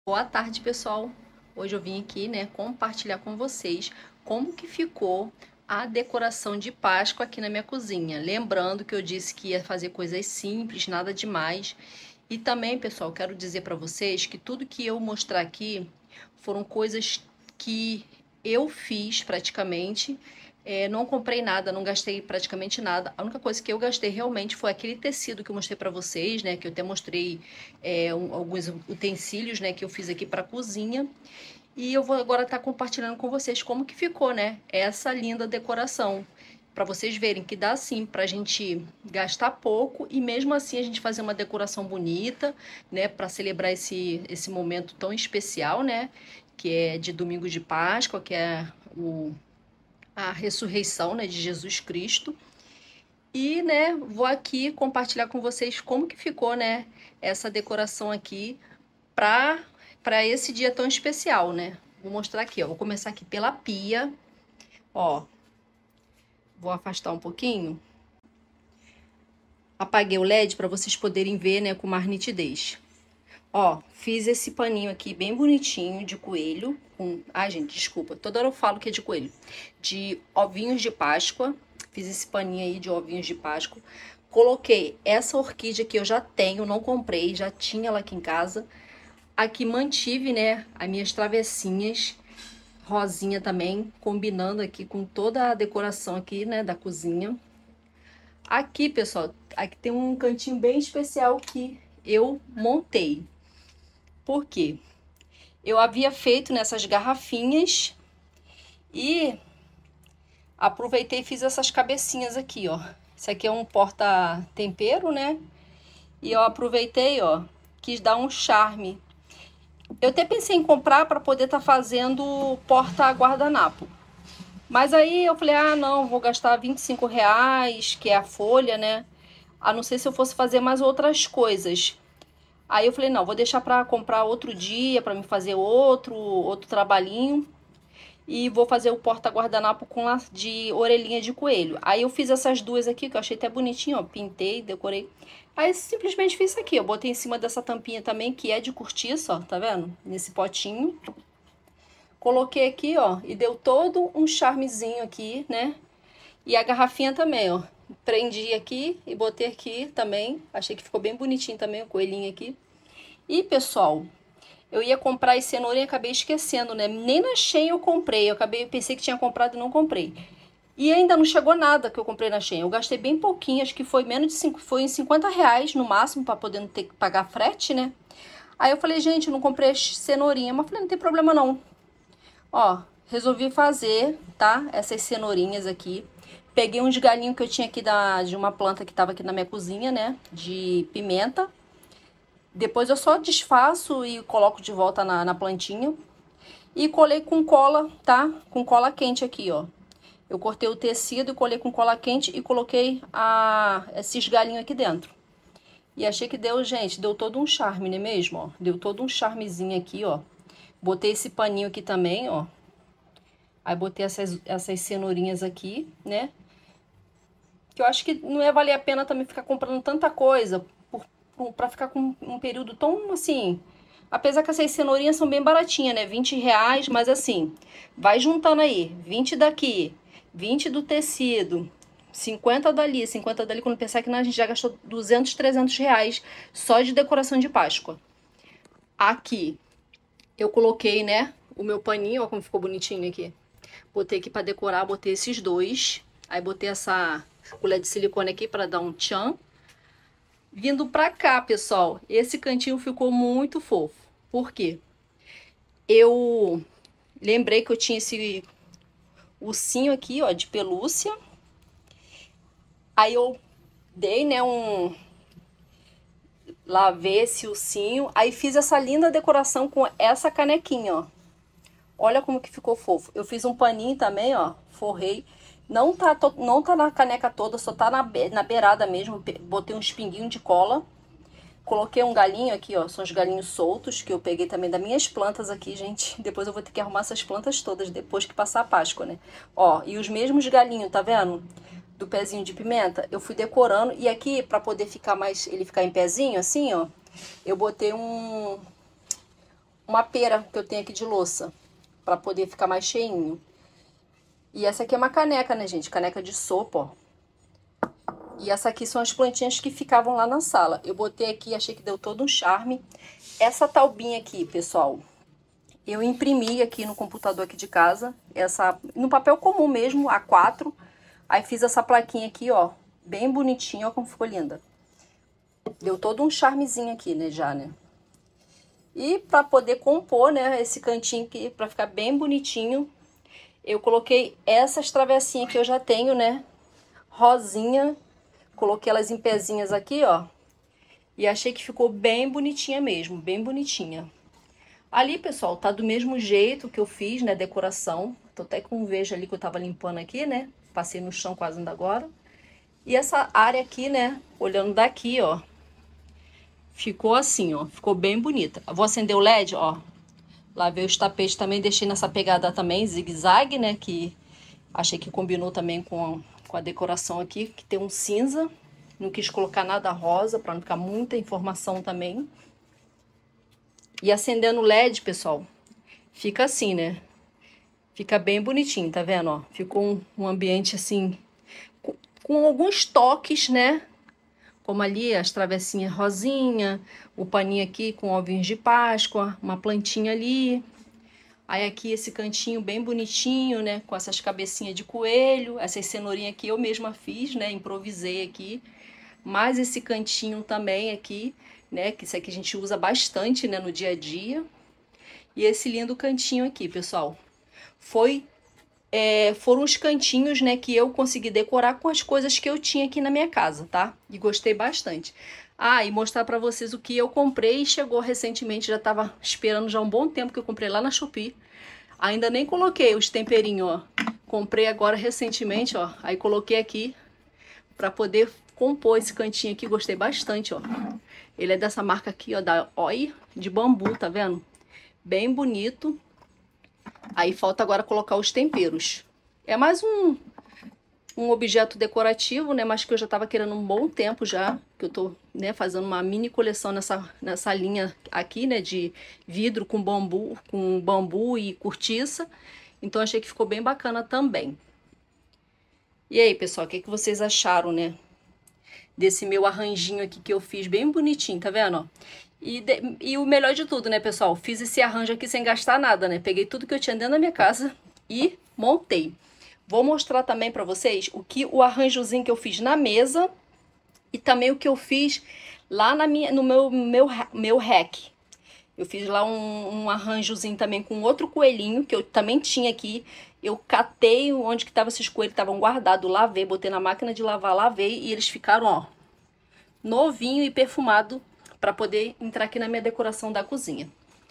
Boa tarde, pessoal. Hoje eu vim aqui, né, compartilhar com vocês como que ficou a decoração de Páscoa aqui na minha cozinha. Lembrando que eu disse que ia fazer coisas simples, nada demais. E também, pessoal, quero dizer para vocês que tudo que eu mostrar aqui foram coisas que eu fiz praticamente. Não comprei nada, não gastei praticamente nada. A única coisa que eu gastei realmente foi aquele tecido que eu mostrei para vocês, né? Que eu até mostrei alguns utensílios, né? Que eu fiz aqui para cozinha. E eu vou agora estar compartilhando com vocês como que ficou, né? Essa linda decoração. Para vocês verem que dá sim para a gente gastar pouco e mesmo assim a gente fazer uma decoração bonita, né? Para celebrar esse momento tão especial, né? Que é de domingo de Páscoa, que é a ressurreição, né, de Jesus Cristo. E, né, vou aqui compartilhar com vocês como que ficou, né, essa decoração aqui para esse dia tão especial, né? Vou mostrar aqui, ó. Vou começar aqui pela pia, ó. Vou afastar um pouquinho. Apaguei o LED para vocês poderem ver, né, com mais nitidez. Ó, fiz esse paninho aqui bem bonitinho de coelho. Ai, gente, desculpa. Toda hora eu falo que é de coelho. De ovinhos de Páscoa. Fiz esse paninho aí de ovinhos de Páscoa. Coloquei essa orquídea que eu já tenho, não comprei, já tinha ela aqui em casa. Aqui mantive, né, as minhas travessinhas. Rosinha também, combinando aqui com toda a decoração aqui, né, da cozinha. Aqui, pessoal, aqui tem um cantinho bem especial que eu montei. Por quê? Eu havia feito nessas garrafinhas e aproveitei e fiz essas cabecinhas aqui, ó. Isso aqui é um porta-tempero, né? E eu aproveitei, ó, quis dar um charme. Eu até pensei em comprar para poder estar fazendo porta-guardanapo. Mas aí eu falei, ah, não, vou gastar R$ 25, que é a folha, né? A não ser se eu fosse fazer mais outras coisas. Aí eu falei, não, vou deixar para comprar outro dia, para me fazer outro trabalhinho. E vou fazer o porta-guardanapo de orelhinha de coelho. Aí eu fiz essas duas aqui, que eu achei até bonitinho, ó. Pintei, decorei. Aí simplesmente fiz isso aqui, ó. Botei em cima dessa tampinha também, que é de cortiça, ó. Tá vendo? Nesse potinho. Coloquei aqui, ó. E deu todo um charmezinho aqui, né? E a garrafinha também, ó. Prendi aqui e botei aqui também. Achei que ficou bem bonitinho também o coelhinho aqui. E, pessoal, eu ia comprar esse cenoura e acabei esquecendo, né? Nem na Shein eu comprei. Pensei que tinha comprado e não comprei. E ainda não chegou nada que eu comprei na Shein. Eu gastei bem pouquinho, acho que foi menos de foi em R$ 50 no máximo, para poder não ter que pagar frete, né? Aí eu falei, gente, eu não comprei cenourinha. Mas falei, não tem problema não. Ó, resolvi fazer, tá? Essas cenourinhas aqui. Peguei uns galinhos que eu tinha aqui de uma planta que tava aqui na minha cozinha, né? De pimenta. Depois eu só desfaço e coloco de volta na plantinha. E colei com cola, tá? Com cola quente aqui, ó. Eu cortei o tecido e colei com cola quente e coloquei esses galinhos aqui dentro. E achei que deu, gente, deu todo um charme, não é mesmo? Ó? Deu todo um charmezinho aqui, ó. Botei esse paninho aqui também, ó. Aí botei essas cenourinhas aqui, né? Que eu acho que não ia valer a pena também ficar comprando tanta coisa pra ficar com um período tão, assim... Apesar que essas cenourinhas são bem baratinhas, né? R$ 20, mas assim, vai juntando aí. 20 daqui, 20 do tecido, 50 dali, 50 dali. Quando pensar que a gente já gastou 200, R$ 300 só de decoração de Páscoa. Aqui, eu coloquei, né, o meu paninho, ó como ficou bonitinho aqui. Botei aqui pra decorar, botei esses dois. Aí botei essa colher de silicone aqui pra dar um tchan. Vindo pra cá, pessoal, esse cantinho ficou muito fofo. Por quê? Eu lembrei que eu tinha esse ursinho aqui, ó, de pelúcia. Aí eu dei, né, lavei esse ursinho. Aí fiz essa linda decoração com essa canequinha, ó. Olha como que ficou fofo. Eu fiz um paninho também, ó, forrei. Não tá na caneca toda, só tá na beirada mesmo. Botei um espinguinho de cola. Coloquei um galinho aqui, ó. São os galinhos soltos que eu peguei também das minhas plantas aqui, gente. Depois eu vou ter que arrumar essas plantas todas depois que passar a Páscoa, né? Ó, e os mesmos galinhos, tá vendo? Do pezinho de pimenta, eu fui decorando. E aqui, pra poder ficar mais... ele ficar em pezinho, assim, ó. Eu botei uma pera que eu tenho aqui de louça, pra poder ficar mais cheinho. E essa aqui é uma caneca, né, gente? Caneca de sopa, ó. E essa aqui são as plantinhas que ficavam lá na sala. Eu botei aqui, achei que deu todo um charme. Essa taubinha aqui, pessoal, eu imprimi aqui no computador aqui de casa, no papel comum mesmo, A4. Aí fiz essa plaquinha aqui, ó, bem bonitinha, ó como ficou linda. Deu todo um charmezinho aqui, né, já, né? E pra poder compor, né, esse cantinho aqui, pra ficar bem bonitinho, eu coloquei essas travessinhas que eu já tenho, né, rosinha. Coloquei elas em pezinhas aqui, ó. E achei que ficou bem bonitinha mesmo, bem bonitinha. Ali, pessoal, tá do mesmo jeito que eu fiz, né, decoração. Tô até com um vejo ali que eu tava limpando aqui, né. Passei no chão quase ainda agora. E essa área aqui, né, olhando daqui, ó. Ficou assim, ó. Ficou bem bonita. Eu vou acender o LED, ó. Lavei os tapetes também, deixei nessa pegada também, zigue-zague, né, que achei que combinou também com a decoração aqui, que tem um cinza. Não quis colocar nada rosa, pra não ficar muita informação também. E acendendo o LED, pessoal, fica assim, né? Fica bem bonitinho, tá vendo, ó? Ficou um ambiente assim, com alguns toques, né? Como ali as travessinhas rosinha, o paninho aqui com ovinhos de Páscoa, uma plantinha ali. Aí aqui esse cantinho bem bonitinho, né? Com essas cabecinhas de coelho. Essas cenourinhas aqui eu mesma fiz, né? Improvisei aqui. Mas esse cantinho também aqui, né? Que isso aqui a gente usa bastante, né? No dia a dia. E esse lindo cantinho aqui, pessoal. Foram os cantinhos, né? Que eu consegui decorar com as coisas que eu tinha aqui na minha casa, tá? E gostei bastante. Ah, e mostrar pra vocês o que eu comprei e chegou recentemente, já tava esperando já um bom tempo, que eu comprei lá na Shopee. Ainda nem coloquei os temperinhos, ó. Comprei agora recentemente, ó. Aí coloquei aqui pra poder compor esse cantinho aqui, gostei bastante, ó. Ele é dessa marca aqui, ó, da Oi, de bambu, tá vendo? Bem bonito. Aí falta agora colocar os temperos. É mais um objeto decorativo, né, mas que eu já tava querendo um bom tempo já, que eu tô, né, fazendo uma mini coleção nessa linha aqui, né, de vidro com bambu e cortiça. Então achei que ficou bem bacana também. E aí, pessoal, o que vocês acharam, né, desse meu arranjinho aqui que eu fiz bem bonitinho, tá vendo, ó? E o melhor de tudo, né, pessoal, fiz esse arranjo aqui sem gastar nada, né, peguei tudo que eu tinha dentro da minha casa e montei. Vou mostrar também pra vocês o arranjozinho que eu fiz na mesa e também o que eu fiz lá no meu rack. Eu fiz lá um arranjozinho também com outro coelhinho que eu também tinha aqui. Eu catei onde que tava esses coelhos, estavam guardados, lavei, botei na máquina de lavar, lavei e eles ficaram, ó, novinho e perfumado para poder entrar aqui na minha decoração da cozinha.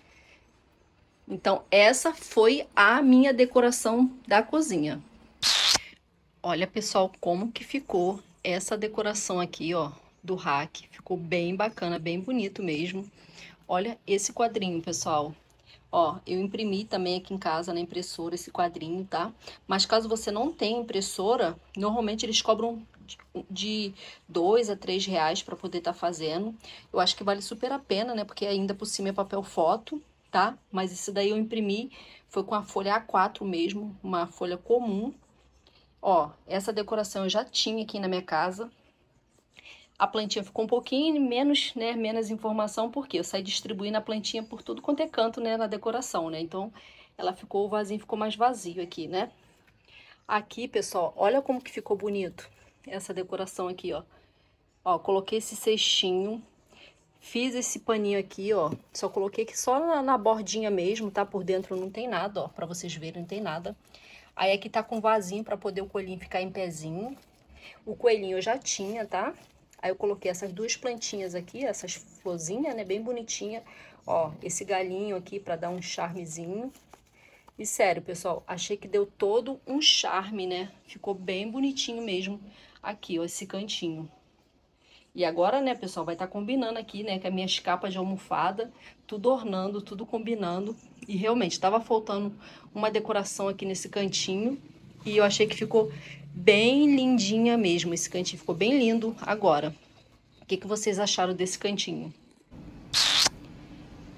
Então, essa foi a minha decoração da cozinha. Olha, pessoal, como que ficou essa decoração aqui, ó, do rack. Ficou bem bacana, bem bonito mesmo. Olha esse quadrinho, pessoal. Ó, eu imprimi também aqui em casa na impressora esse quadrinho, tá? Mas caso você não tenha impressora, normalmente eles cobram de 2 a 3 reais para poder estar fazendo. Eu acho que vale super a pena, né? Porque ainda por cima é papel foto, tá? Mas esse daí eu imprimi, foi com a folha A4 mesmo, uma folha comum. Ó, essa decoração eu já tinha aqui na minha casa. A plantinha ficou um pouquinho menos, né, menos informação, porque eu saí distribuindo a plantinha por tudo quanto é canto, né, na decoração, né? Então, o vasinho ficou mais vazio aqui, né? Aqui, pessoal, olha como que ficou bonito essa decoração aqui, ó. Ó, coloquei esse cestinho, fiz esse paninho aqui, ó. Só coloquei aqui só na bordinha mesmo, tá? Por dentro não tem nada, ó, pra vocês verem, não tem nada. Aí aqui tá com vasinho pra poder o coelhinho ficar em pezinho. O coelhinho eu já tinha, tá? Aí eu coloquei essas duas plantinhas aqui, essas florzinhas, né, bem bonitinha. Ó, esse galinho aqui pra dar um charmezinho. E sério, pessoal, achei que deu todo um charme, né? Ficou bem bonitinho mesmo aqui, ó, esse cantinho. E agora, né, pessoal, vai estar combinando aqui, né, com as minhas capas de almofada, tudo ornando, tudo combinando. E realmente, tava faltando uma decoração aqui nesse cantinho. E eu achei que ficou bem lindinha mesmo, esse cantinho ficou bem lindo agora. O que vocês acharam desse cantinho?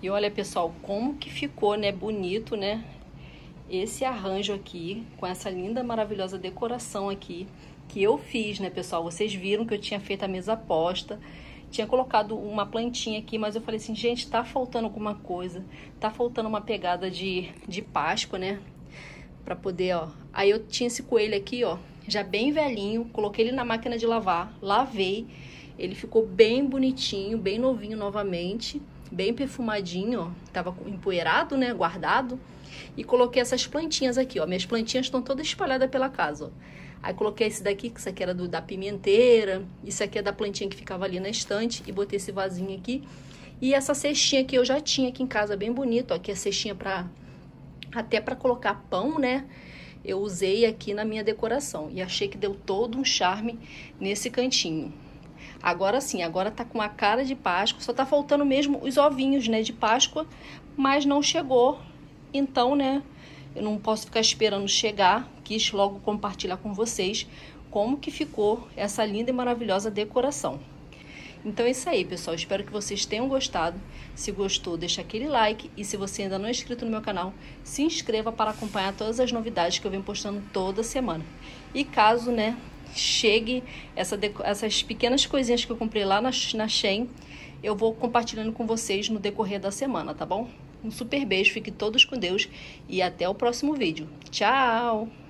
E olha, pessoal, como que ficou, né, bonito, né, esse arranjo aqui, com essa linda, maravilhosa decoração aqui, que eu fiz, né, pessoal? Vocês viram que eu tinha feito a mesa posta, tinha colocado uma plantinha aqui, mas eu falei assim, gente, tá faltando alguma coisa, tá faltando uma pegada de Páscoa, né, pra poder, ó. Aí eu tinha esse coelho aqui, ó, já bem velhinho, coloquei ele na máquina de lavar, lavei, ele ficou bem bonitinho, bem novinho novamente, bem perfumadinho, ó, tava empoeirado, né, guardado, e coloquei essas plantinhas aqui, ó, minhas plantinhas estão todas espalhadas pela casa, ó. Aí coloquei esse daqui, que isso aqui era da pimenteira, isso aqui é da plantinha que ficava ali na estante, e botei esse vasinho aqui, e essa cestinha que eu já tinha aqui em casa, bem bonita, ó, que é cestinha até pra colocar pão, né, eu usei aqui na minha decoração, e achei que deu todo um charme nesse cantinho. Agora sim, agora tá com a cara de Páscoa, só tá faltando mesmo os ovinhos, né, de Páscoa, mas não chegou, então, né, eu não posso ficar esperando chegar, quis logo compartilhar com vocês como que ficou essa linda e maravilhosa decoração. Então é isso aí, pessoal, espero que vocês tenham gostado. Se gostou, deixa aquele like, e se você ainda não é inscrito no meu canal, se inscreva para acompanhar todas as novidades que eu venho postando toda semana. E caso, né, chegue essas pequenas coisinhas que eu comprei lá na Shein, eu vou compartilhando com vocês no decorrer da semana, tá bom? Um super beijo, fiquem todos com Deus e até o próximo vídeo. Tchau!